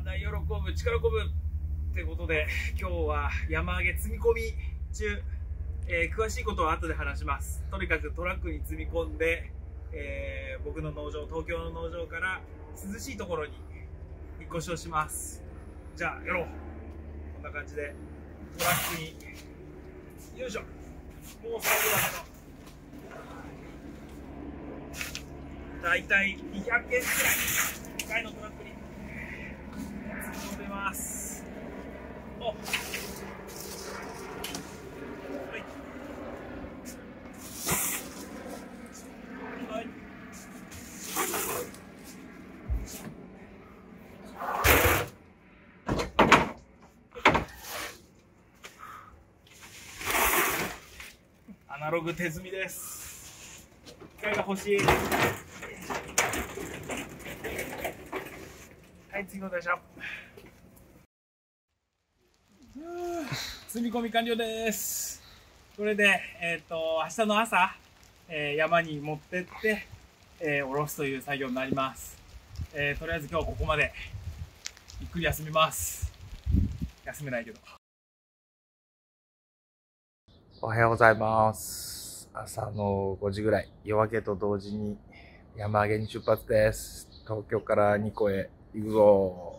大喜ぶ力こぶってことで、今日は山上げ積み込み中、詳しいことは後で話します。とにかくトラックに積み込んで、僕の農場、東京の農場から涼しいところに引っ越しをします。じゃあやろう。こんな感じでトラックによいしょ、もう最後だけどだいたい200件くらい1回のトラックに積み込んでます。お、はいはい、アナログ手積みです。機械が欲しい。はい、次の台車。積み込み完了です。これで、明日の朝、山に持ってって、下ろすという作業になります。とりあえず今日はここまで。ゆっくり休みます。休めないけど。 おはようございます。朝の5時ぐらい、夜明けと同時に山上げに出発です。東京から2個へ行くぞ。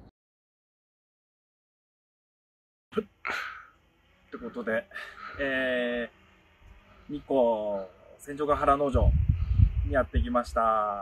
ってことで、日光千丁ヶ原農場にやってきました。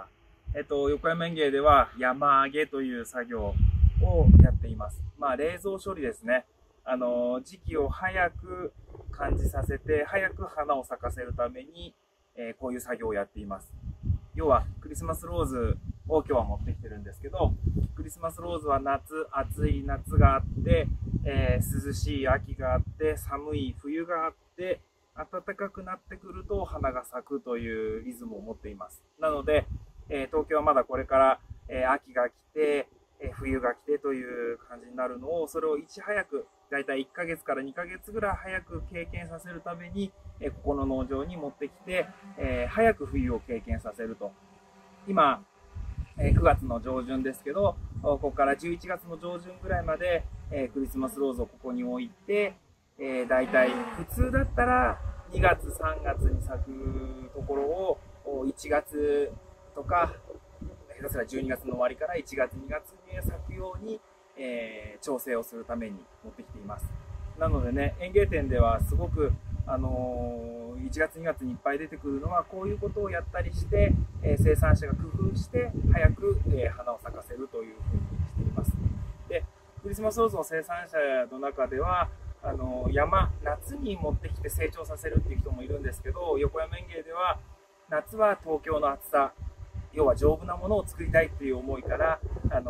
横山園芸では山上げという作業をやっています。まあ冷蔵処理ですね。時期を早く感じさせて、早く花を咲かせるために、こういう作業をやっています。要はクリスマスローズを今日は持ってきてるんですけど、クリスマスローズは暑い夏があって、涼しい秋があって、寒い冬があって、暖かくなってくると花が咲くというリズムを持っています。なので、東京はまだこれから、秋が来て、冬が来てという感じになるのを、それをいち早く、だいたい1ヶ月から2ヶ月ぐらい早く経験させるために、ここの農場に持ってきて、早く冬を経験させると。今、9月の上旬ですけど、ここから11月の上旬ぐらいまで、クリスマスローズをここに置いて、だいたい普通だったら2月3月に咲くところを1月とか下手すら12月の終わりから1月2月に咲くように、調整をするために持ってきています。なのでね、園芸店ではすごく1月2月にいっぱい出てくるのはこういうことをやったりして、生産者が工夫して早く、花を咲かせるというふうにしています。で、クリスマスローズの生産者の中では夏に持ってきて成長させるっていう人もいるんですけど、横山園芸では夏は東京の暑さ、要は丈夫なものを作りたいっていう思いから、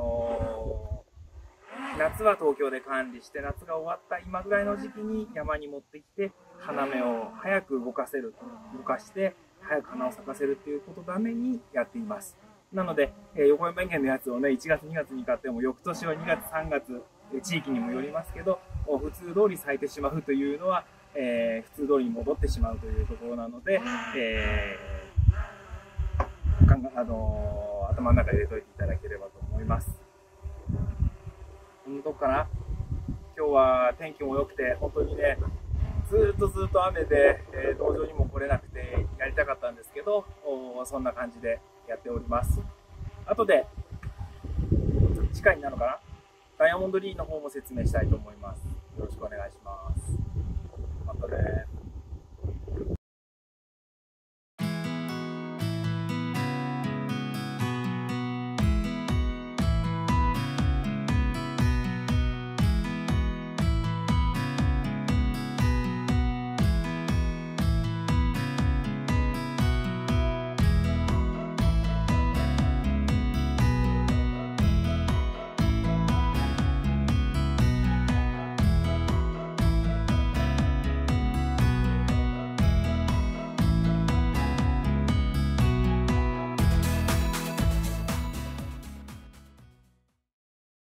夏は東京で管理して、夏が終わった今ぐらいの時期に山に持ってきて花芽を早く動かして早く花を咲かせるっていうことのためにやっています。なので、横山園芸のやつをね、1月2月に買っても翌年は2月3月、地域にもよりますけど、普通通り咲いてしまうというのは、普通通りに戻ってしまうというところなので、頭の中に入れといていただければと思います。このとこかな。今日は天気も良くて、本当にね、ずっと雨で、農場にも来れなくてやりたかったんですけど、そんな感じでやっております。後で次回になるのかな、ダイヤモンドリーの方も説明したいと思います。よろしくお願いします。またね。